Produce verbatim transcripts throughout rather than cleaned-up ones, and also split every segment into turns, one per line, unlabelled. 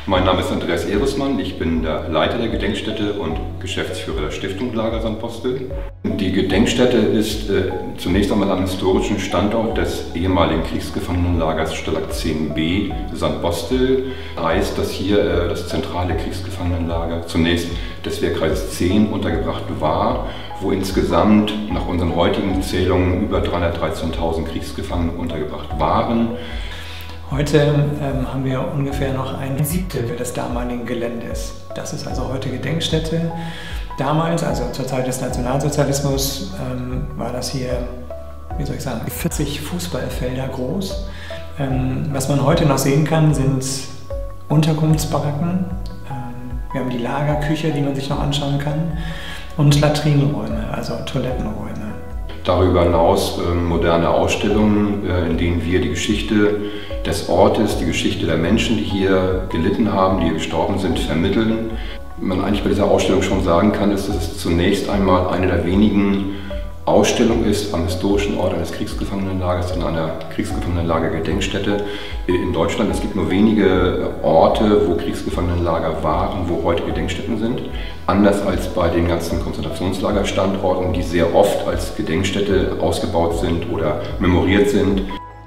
Mein Name ist Andreas Ehresmann, ich bin der Leiter der Gedenkstätte und Geschäftsführer der Stiftung Lager Sankt Postel. Die Gedenkstätte ist äh, zunächst einmal am historischen Standort des ehemaligen Kriegsgefangenenlagers Stalag zehn b Sankt Postel. Heißt, dass hier äh, das zentrale Kriegsgefangenenlager zunächst des Wehrkreises zehn untergebracht war, wo insgesamt nach unseren heutigen Zählungen über dreihundertdreizehntausend Kriegsgefangene untergebracht waren.
Heute ähm, haben wir ungefähr noch ein Siebtel des damaligen Geländes. Das ist also heute Gedenkstätte. Damals, also zur Zeit des Nationalsozialismus, ähm, war das hier, wie soll ich sagen, vierzig Fußballfelder groß. Ähm, was man heute noch sehen kann, sind Unterkunftsbaracken. Ähm, wir haben die Lagerküche, die man sich noch anschauen kann, und Latrinenräume, also Toilettenräume.
Darüber hinaus äh, moderne Ausstellungen, äh, in denen wir die Geschichte des Ortes, die Geschichte der Menschen, die hier gelitten haben, die hier gestorben sind, vermitteln. Man eigentlich bei dieser Ausstellung schon sagen kann, ist, dass es zunächst einmal eine der wenigen Ausstellungen ist am historischen Ort eines Kriegsgefangenenlagers, in einer Kriegsgefangenenlager-Gedenkstätte in Deutschland. Es gibt nur wenige Orte, wo Kriegsgefangenenlager waren, wo heute Gedenkstätten sind. Anders als bei den ganzen Konzentrationslagerstandorten, die sehr oft als Gedenkstätte ausgebaut sind oder memoriert sind.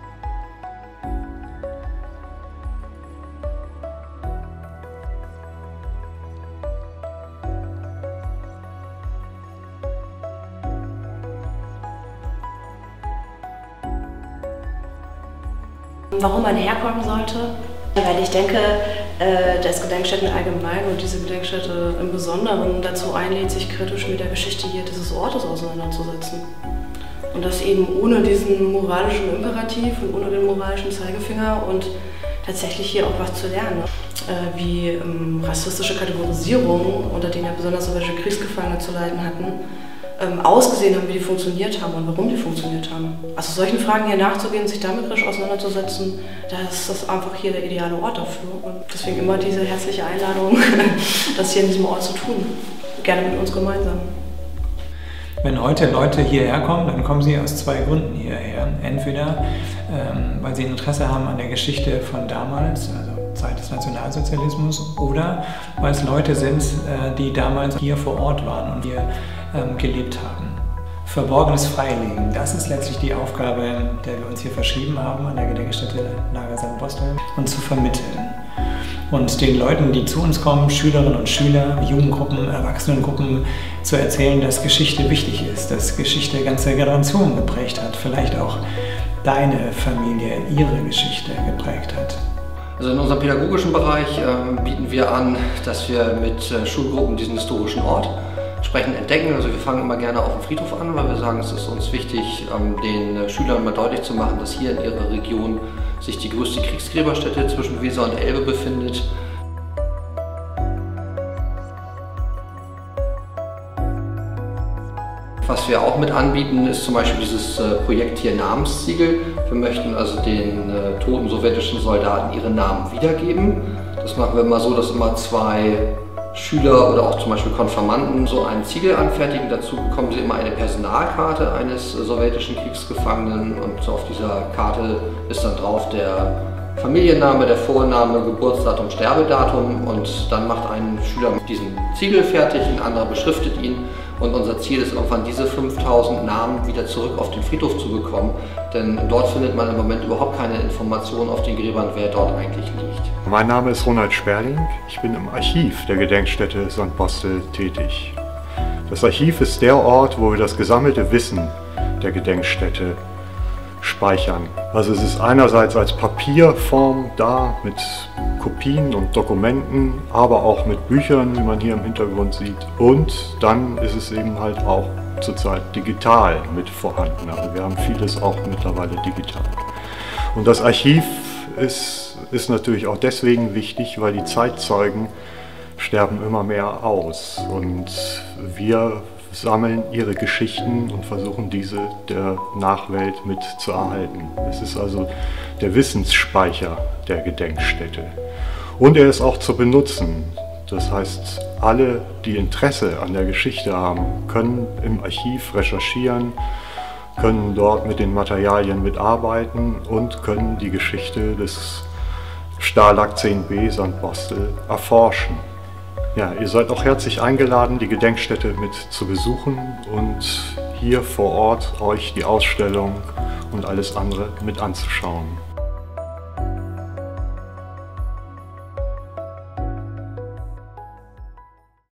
Warum man herkommen sollte? Weil ich denke, dass Gedenkstätten allgemein und diese Gedenkstätte im Besonderen dazu einlädt, sich kritisch mit der Geschichte hier dieses Ortes auseinanderzusetzen. Und das eben ohne diesen moralischen Imperativ und ohne den moralischen Zeigefinger und tatsächlich hier auch was zu lernen. Wie ähm, rassistische Kategorisierungen, unter denen ja besonders sowjetische Kriegsgefangene zu leiden hatten, ähm, ausgesehen haben, wie die funktioniert haben und warum die funktioniert haben. Also solchen Fragen hier nachzugehen, sich damit kritisch auseinanderzusetzen, da ist das einfach hier der ideale Ort dafür. Und deswegen immer diese herzliche Einladung, das hier in diesem Ort zu tun. Gerne mit uns gemeinsam.
Wenn heute Leute hierher kommen, dann kommen sie aus zwei Gründen hierher. Entweder ähm, weil sie ein Interesse haben an der Geschichte von damals, also Zeit des Nationalsozialismus, oder weil es Leute sind, äh, die damals hier vor Ort waren und hier ähm, gelebt haben. Verborgenes Freilegen, das ist letztlich die Aufgabe, der wir uns hier verschrieben haben an der Gedenkstätte Lager Sankt Postel, und zu vermitteln. Und den Leuten, die zu uns kommen, Schülerinnen und Schüler, Jugendgruppen, Erwachsenengruppen, zu erzählen, dass Geschichte wichtig ist, dass Geschichte ganze Generationen geprägt hat, vielleicht auch deine Familie, ihre Geschichte geprägt hat.
Also in unserem pädagogischen Bereich äh, bieten wir an, dass wir mit äh, Schulgruppen diesen historischen Ort entsprechend entdecken. Also wir fangen immer gerne auf dem Friedhof an, weil wir sagen, es ist uns wichtig, ähm, den äh, Schülern mal deutlich zu machen, dass hier in ihrer Region sich die größte Kriegsgräberstätte zwischen Weser und Elbe befindet. Was wir auch mit anbieten, ist zum Beispiel dieses äh, Projekt hier Namenssiegel. Wir möchten also den äh, toten sowjetischen Soldaten ihre Namen wiedergeben. Das machen wir immer so, dass immer zwei Schüler oder auch zum Beispiel Konfirmanden so ein Siegel anfertigen. Dazu bekommen sie immer eine Personalkarte eines äh, sowjetischen Kriegsgefangenen, und auf dieser Karte ist dann drauf der Familienname, der Vorname, Geburtsdatum, Sterbedatum, und dann macht ein Schüler diesen Siegel fertig, ein anderer beschriftet ihn, und unser Ziel ist irgendwann, diese fünftausend Namen wieder zurück auf den Friedhof zu bekommen, denn dort findet man im Moment überhaupt keine Informationen auf den Gräbern, wer dort eigentlich liegt.
Mein Name ist Ronald Sperling, ich bin im Archiv der Gedenkstätte Sankt Postel tätig. Das Archiv ist der Ort, wo wir das gesammelte Wissen der Gedenkstätte speichern. Also es ist einerseits als Papierform da mit Kopien und Dokumenten, aber auch mit Büchern, wie man hier im Hintergrund sieht. Und dann ist es eben halt auch zurzeit digital mit vorhanden. Also wir haben vieles auch mittlerweile digital. Und das Archiv ist, ist natürlich auch deswegen wichtig, weil die Zeitzeugen sterben immer mehr aus. Und wir sammeln ihre Geschichten und versuchen, diese der Nachwelt mit zu erhalten. Es ist also der Wissensspeicher der Gedenkstätte. Und er ist auch zu benutzen. Das heißt, alle, die Interesse an der Geschichte haben, können im Archiv recherchieren, können dort mit den Materialien mitarbeiten und können die Geschichte des Stalag zehn b Sandbostel erforschen. Ja, ihr seid auch herzlich eingeladen, die Gedenkstätte mit zu besuchen und hier vor Ort euch die Ausstellung und alles andere mit anzuschauen.